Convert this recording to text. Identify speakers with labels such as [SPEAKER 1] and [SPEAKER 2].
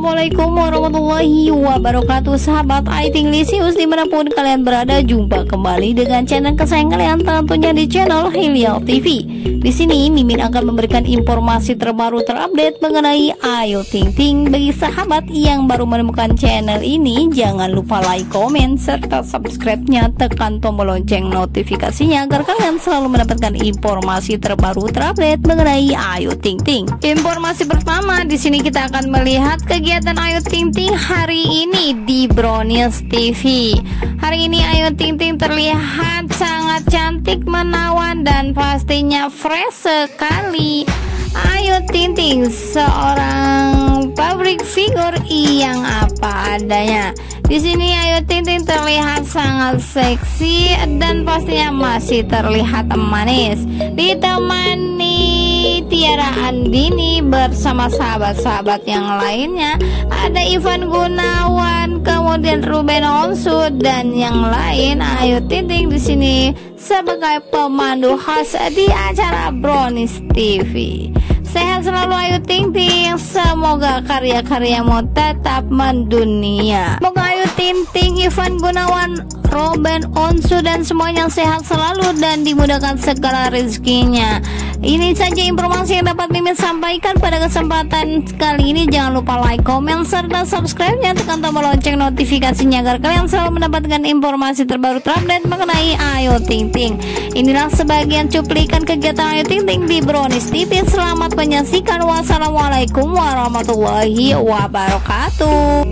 [SPEAKER 1] Assalamualaikum warahmatullahi wabarakatuh, sahabat Aiting Lisius dimanapun kalian berada. Jumpa kembali dengan channel kesayangan kalian, tentunya di channel Hilya TV. Di sini Mimin akan memberikan informasi terbaru terupdate mengenai Ayu Ting Ting. Bagi sahabat yang baru menemukan channel ini, jangan lupa like, komen, serta subscribe-nya, tekan tombol lonceng notifikasinya agar kalian selalu mendapatkan informasi terbaru terupdate mengenai Ayu Ting Ting. Informasi pertama, di sini kita akan melihat kegiatan Ayu Ting Ting hari ini di Brownies TV. Hari ini Ayu Ting Ting terlihat sangat cantik, menawan, dan pastinya fresh sekali. Ayu Ting Ting seorang public figure yang apa adanya. Di sini Ayu Ting Ting terlihat sangat seksi dan pastinya masih terlihat manis, ditemani Tiara Andini bersama sahabat-sahabat yang lainnya. Ada Ivan Gunawan, kemudian Ruben Onsu dan yang lain. Ayu Ting Ting di sini sebagai pemandu khas di acara Brownies TV. Sehat selalu Ayu Ting Ting, semoga karya-karyamu tetap mendunia. Semoga Ayu Ting Ting, Ivan Gunawan, Ruben Onsu dan semuanya sehat selalu dan dimudahkan segala rezekinya. Ini saja informasi yang dapat Mimin sampaikan pada kesempatan kali ini. Jangan lupa like, komen, serta subscribe-nya, tekan tombol lonceng notifikasinya agar kalian selalu mendapatkan informasi terbaru terupdate mengenai Ayu Ting Ting. Inilah sebagian cuplikan kegiatan Ayu Ting Ting di Brownies TV. Selamat menyaksikan. Wassalamualaikum warahmatullahi wabarakatuh.